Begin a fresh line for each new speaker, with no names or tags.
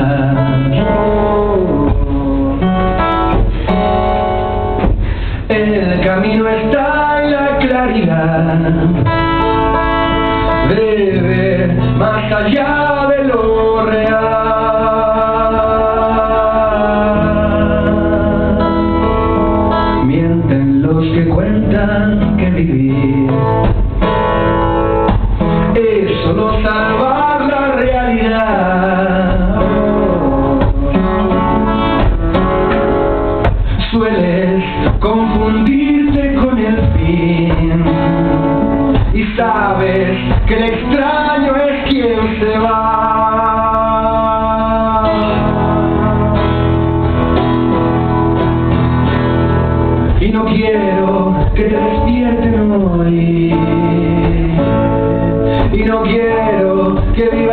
El camino está en la claridad de ver más allá de lo real. Mienten los que cuentan que vivir es solo salvar la realidad. Sueles confundirte con el fin y sabes que el extraño es quien se va. Y no quiero que te despierten hoy, y no quiero que vivas